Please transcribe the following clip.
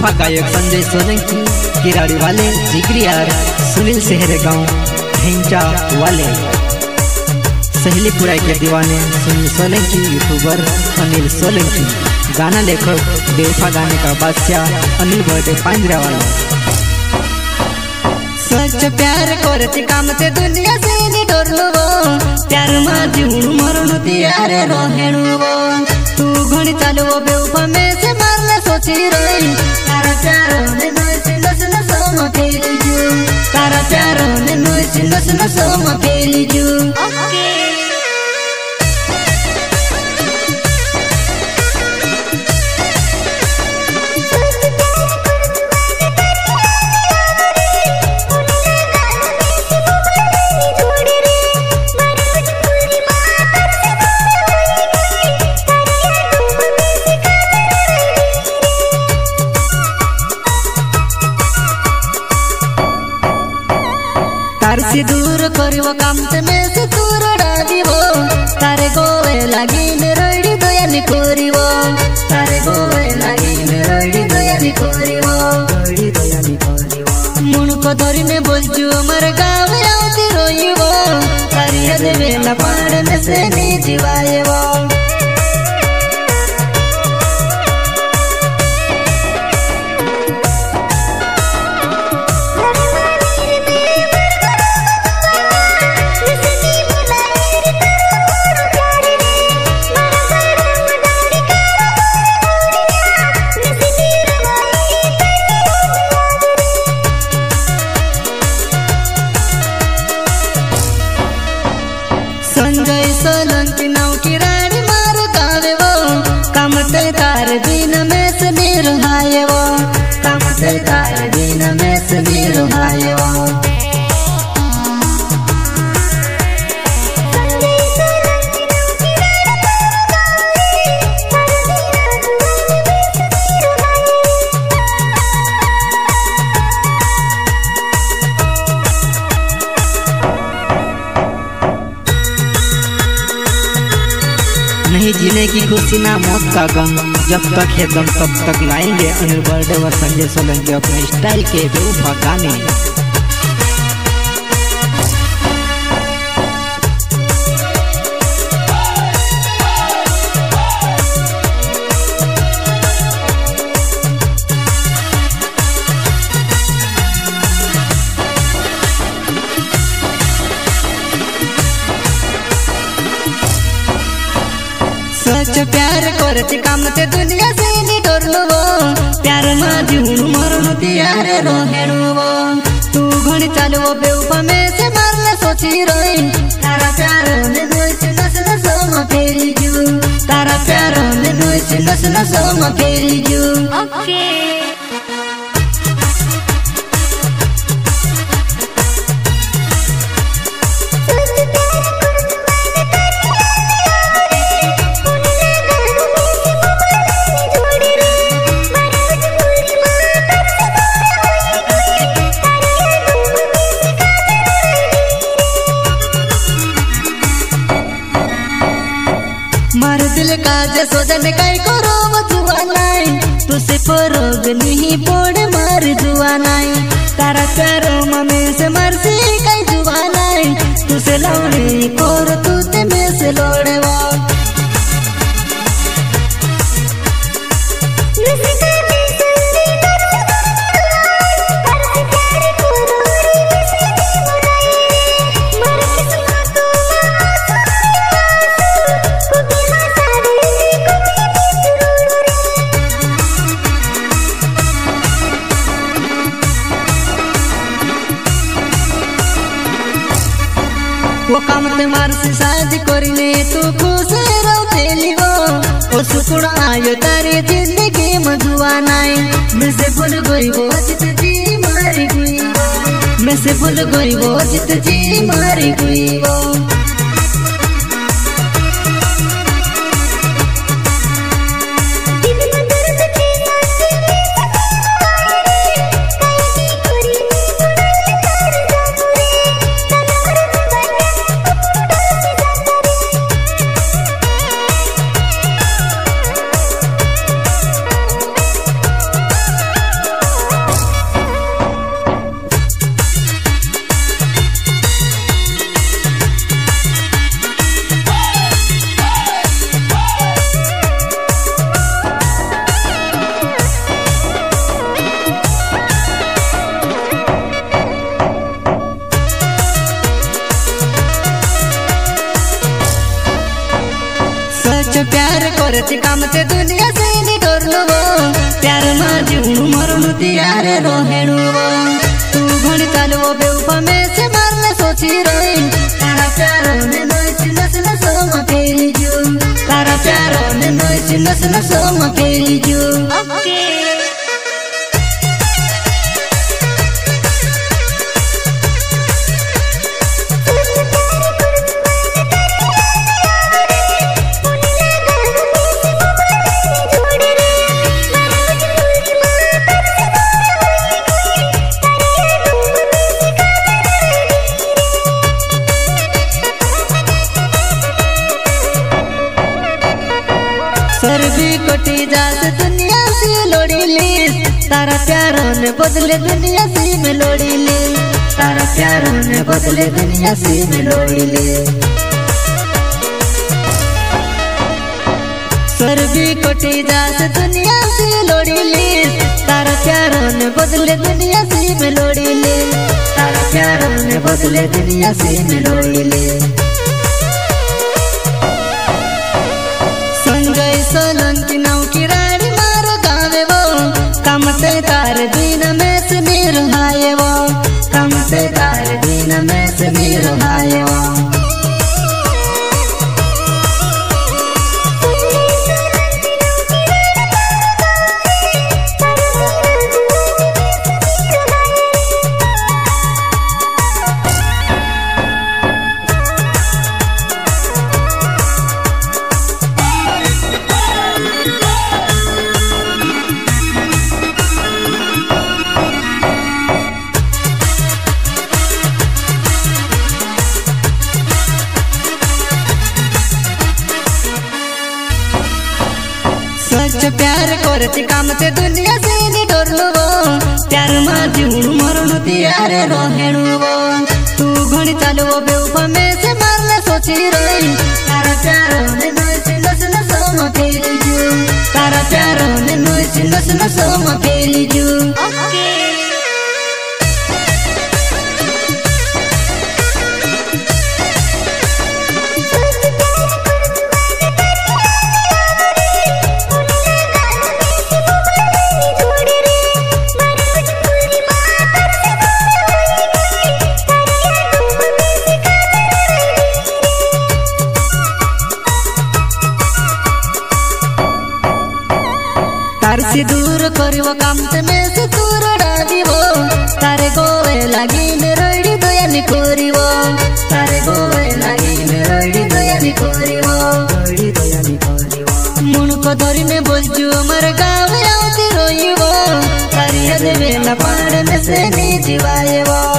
बेवफा गायक संजय सोलंकी, किराड़ी वाले जिगरी यार सुनील शहरे गाँव ढेंचा वाले, सहेलीपुरा के दीवाने सुनील सोलंकी, यूट्यूबर अनिल सोलंकी, गाना लेखक बेवफा गाने का बादशाह अनिल बर्थडे पांजरा वाला। सच प्यार करते काम से दुनिया से नहीं डरनु वो, प्यार में जीवन मरण तैयार रहेनु वो। तू घणी चालू वो बेवफा में से मारना सोची रही, तारा प्यार ने नस नस नस में फैली जू, तारा प्यार ने नस नस में फैली जू। तार से दूर करिवो काम से में से दूर डाबिवो, तारे गोवे लागी में रोड़ी दयानी कोरिवो, तारे गोवे लागी में रोड़ी दयानी कोरिवो, रोड़ी दयानी कोरिवो। मुन को धरी में बोलजू अमर गावे आउती रोइवो, तारी हद वेला पाड़ में से नी जीवाएवो। संजय सोलंकी नाव की रानी मार गावे वो, काम ते तार दिन में से निर्हाय वो, काम ते तार दिन में से निर्हाय वो। नहीं जीने की खुशी ना मौत का गम, जब तक है दम तब तक लाएंगे अनिल बर्थडे और संजय सोलंकी अपने स्टाइल के बेवफा गाने। सच प्यार करते काम से दुनिया से नहीं डरनु वो, प्यार में जीवन मरण तैयार रहेनु वो। तू घणी चालू वो बेवफा में से मारना सोची रही, तारा प्यार ने नस नस नस में फैली जू, तारा प्यार ने नस नस नस में फैली जू। मार दिल का जे सोजन काई करो जुआ नाई, तुसे परोग नहीं पोड़ मार जुआ नाई, तारा प्यारो में से मर से काई जुआ नाई, तुसे लौड़े कोर तू ते में से लोड़े वो। वो काम ते मार से शादी करीने तू खुश रहतेली वो, ओ सुकुड़ आयो तारी जिंदगी में जुआ नाई, मैं से भूल गई वो जित जी मारी गई वो, मैं से भूल गई वो जित जी मारी गई वो। सच प्यार करती काम ते दुनिया से नहीं डरलो वो प्यार मां जीवनु मरनु तियार रोहेणु वो तू घणी चालवो बेवफा में से मारने सोची रही तारा प्यारो ने नोच नस नसो म फेरी जू तारा प्यारो ने नोच नस नसो म फेरी जू ओके सर्दी कोटी जास दुनिया से लोड़ी ली तारा प्यारों ने बदले दुनिया से में लोड़ी ली तारा प्यारों ने बदले दुनिया से में लोड़ी ली सर्दी कोटी जास दुनिया से लोड़ी ली तारा प्यारों ने बदले दुनिया से में लोड़ी ली तारा प्यारों ने बदले दुनिया से में लोड़ी ली सोलंकी नाव की रानी मारो गावे वो कमते तार दिन में से मीर हाये वो कमते तार दिन में से मीर हाये वो सच प्यार करती काम ते दुनिया से नहीं डरलो वो प्यार मां जीवनु मरनु तियार रोहेणु वो तू घणी चालवो बेवफा में से मारने सोची रही तारा प्यारो ने नोच नस नसो म फेरी जू तारा प्यारो ने नोच नस नसो म फेरी जू ओके तार से दूर करिवो काम ते में से दूर डादिवो तारे गोवे लागी में रोड़ी दोयानी कोरिवो तारे गोवे लागी में रोड़ी दोयानी कोरिवो रोड़ी दोयानी कोरिवो मुन को धरी में बोलजू मर गावे आउती रोइवो तारी हद वेला पाड़ में से नी जीवाएवो